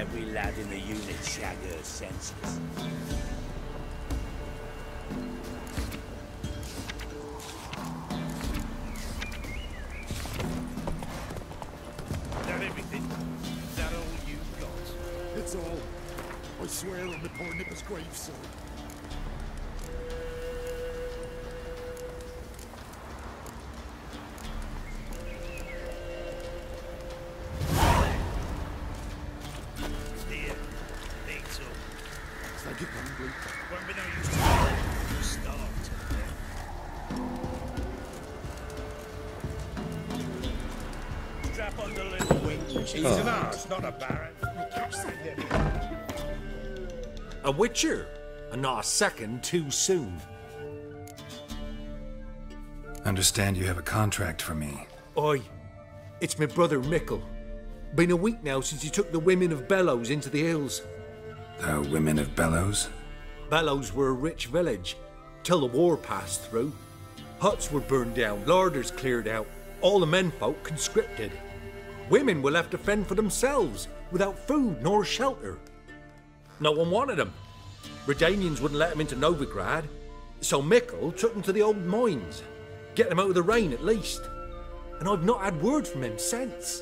every lad in the unit shagger senses. Is that everything? Is that all you've got? It's all. I swear on the poor nipper's graveside. Here, eat some. Thank you kindly. Won't be no use to you. You're starved. Strap on the little wench. He's an arse, not a baron. I catch something. A witcher, and not a second too soon. Understand you have a contract for me. Oi, it's my brother Mikel. Been a week now since he took the women of Bellows into the hills. The women of Bellows? Bellows were a rich village, till the war passed through. Huts were burned down, larders cleared out, all the menfolk conscripted. Women were left to fend for themselves, without food nor shelter. No one wanted them. Redanians wouldn't let them into Novigrad, so Mikel took them to the old mines. Get them out of the rain at least. And I've not had word from him since.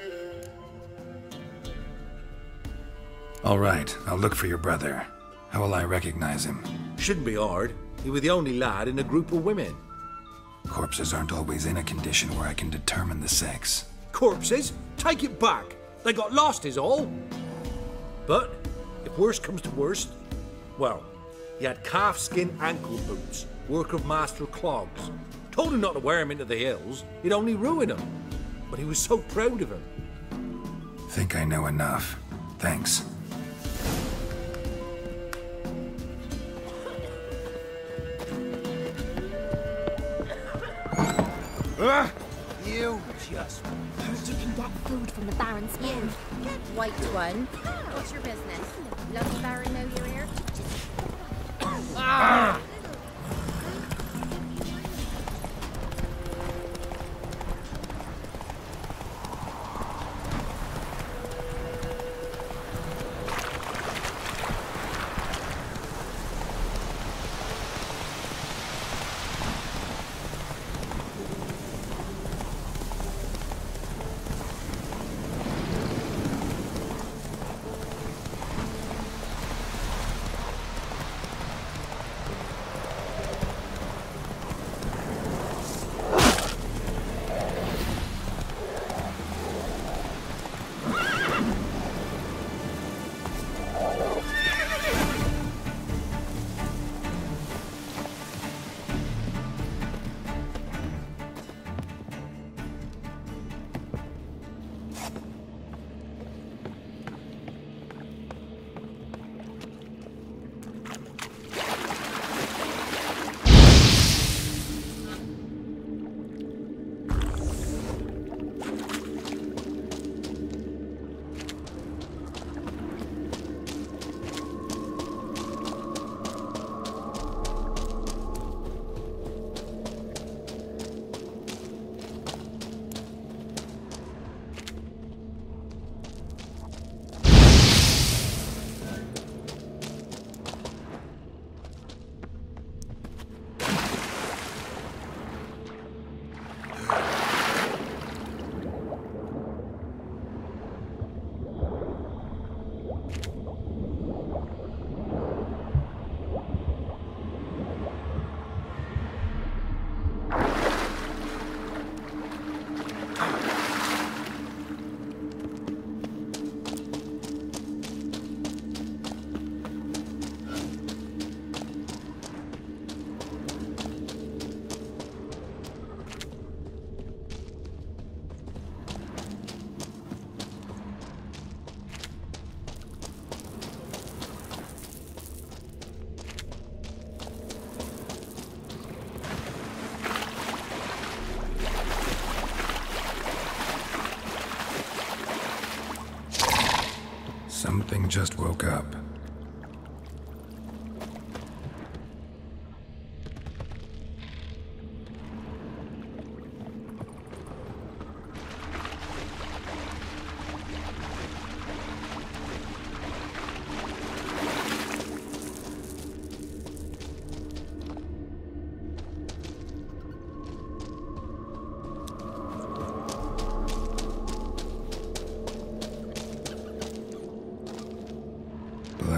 All right, I'll look for your brother. How will I recognize him? Shouldn't be hard. He was the only lad in a group of women. Corpses aren't always in a condition where I can determine the sex. Corpses? Take it back. They got lost is all. But, if worst comes to worst, well, he had calfskin ankle boots, work of master clogs. Told him not to wear him into the hills, he'd only ruin him. But he was so proud of him. Think I know enough. Thanks. You just... You can get food from the Baron's inn. White one. What's your business? Lucky Baron know you're here? Something just woke up.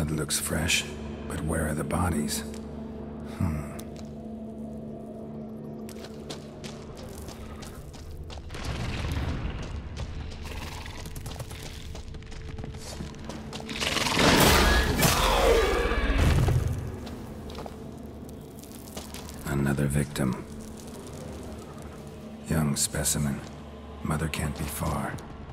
blood looks fresh, but where are the bodies? Another victim. Young specimen. Mother can't be far.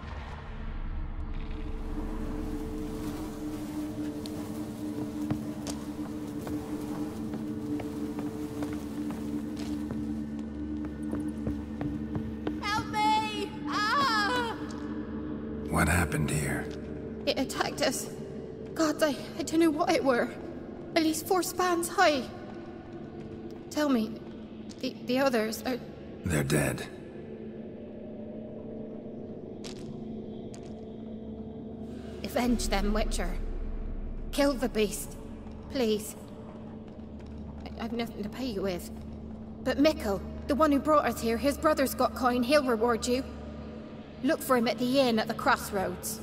Help me! Ah! What happened here? It attacked us. God, I don't know what it were. At least 4 spans high. Tell me, the others are... They're dead. Avenge them, Witcher. Kill the beast. Please. I've nothing to pay you with. But Mikel, the one who brought us here, his brother's got coin, he'll reward you. Look for him at the inn at the Crossroads.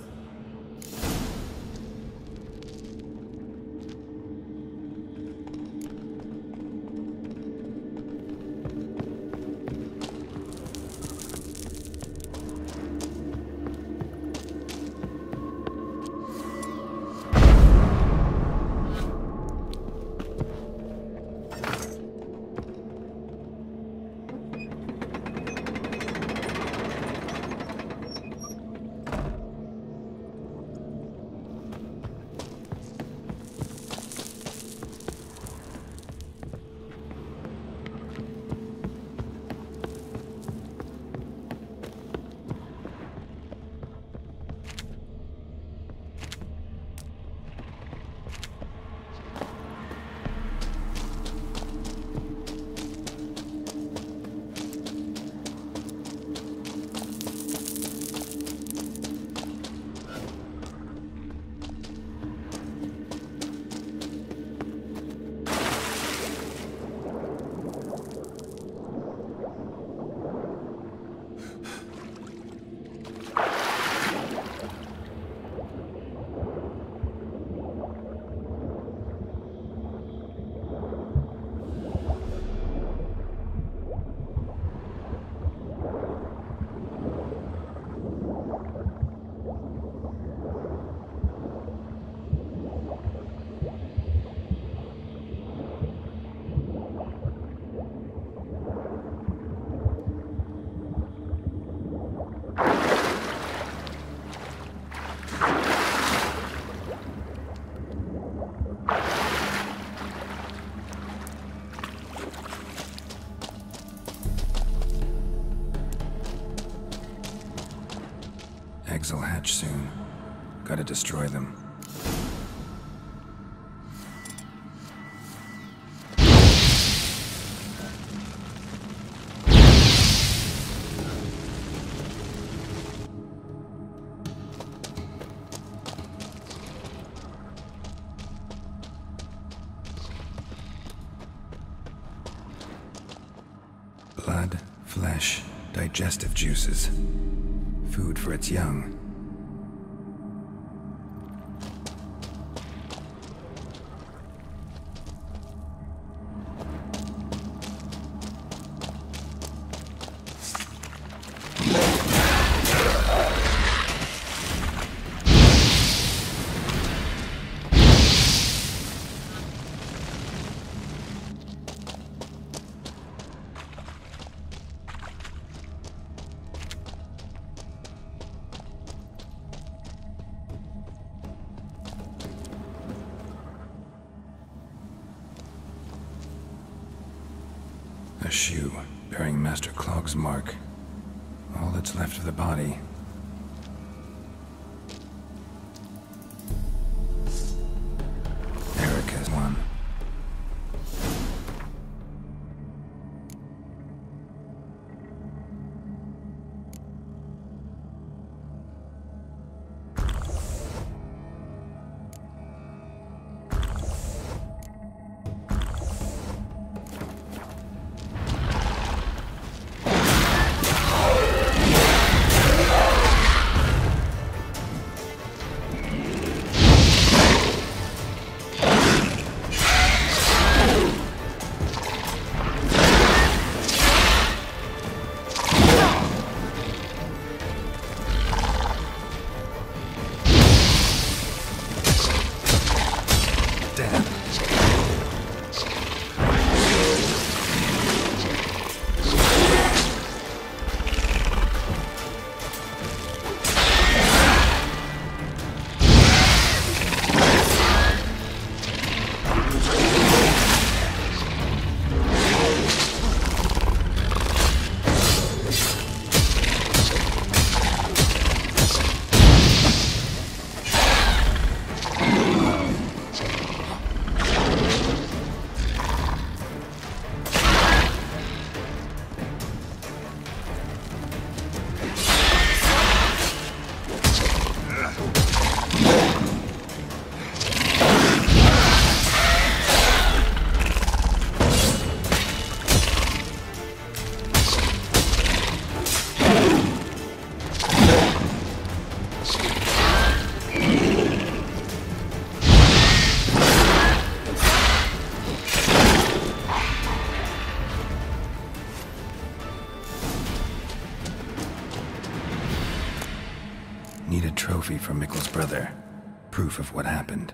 Eggs will hatch soon. Gotta destroy them. Blood, flesh, digestive juices. Food for its young. A shoe bearing Master Clog's mark. All that's left of the body. Erica's one. Damn. Need a trophy from Mikel's brother. Proof of what happened.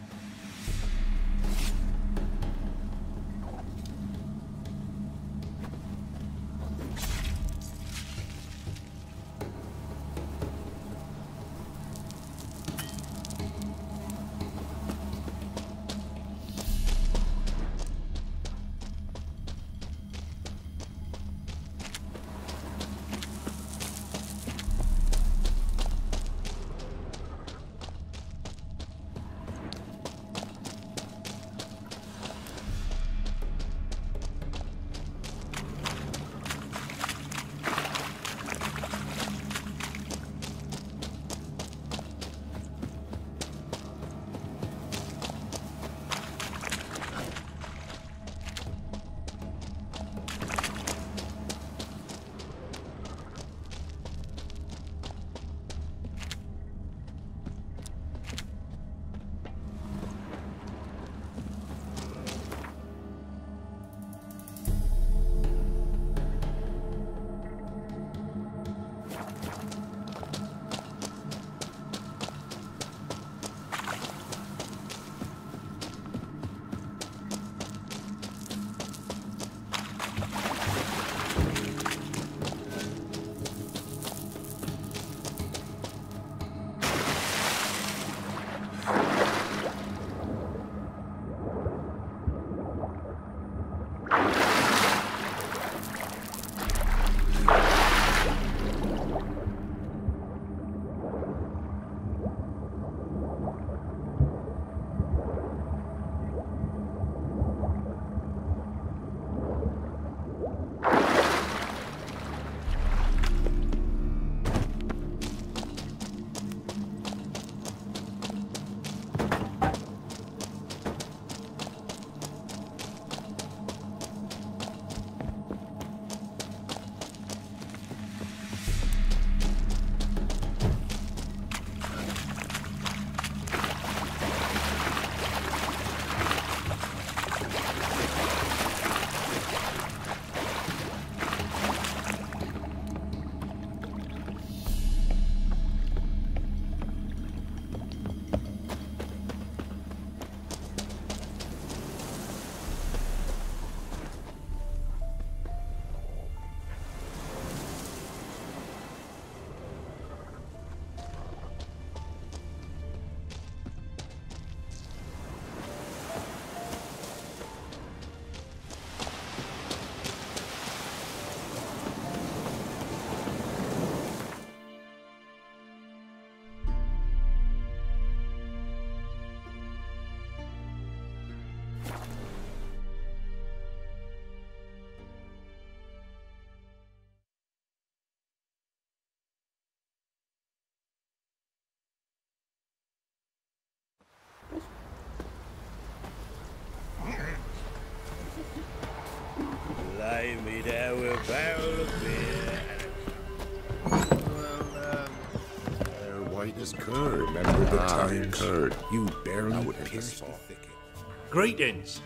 Lay me down with a barrel of beer. They're white as curd. Remember the time curd? You barely would pierce the thicket. Greetings.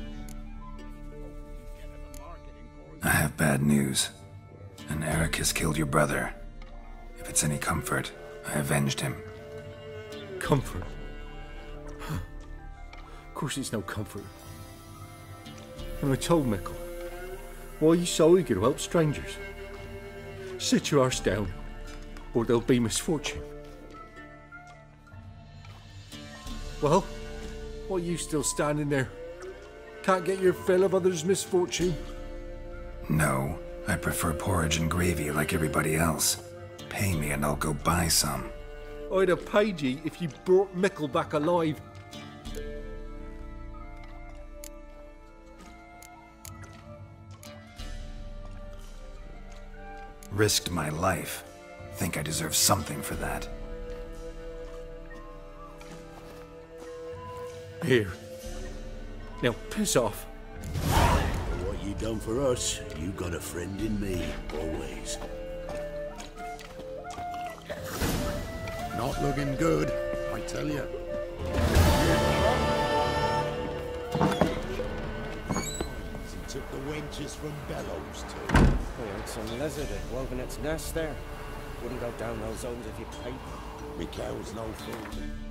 I have bad news. An Eric has killed your brother. If it's any comfort, I avenged him. Comfort. course it's no comfort. And I told Mikel, why are you so eager to help strangers? Sit your arse down, or there'll be misfortune. Well, why are you still standing there? Can't get your fill of others' misfortune? No, I prefer porridge and gravy like everybody else. Pay me and I'll go buy some. I'd have paid ye if you brought Mikel back alive. Risked my life. Think I deserve something for that. Here. Now piss off. For what you done for us, you got a friend in me, always. Not looking good, I tell you. He took the wenches from Bellows too. We had some lizard had woven its nest there. Wouldn't go down those zones if you paid. Mikel's no fool.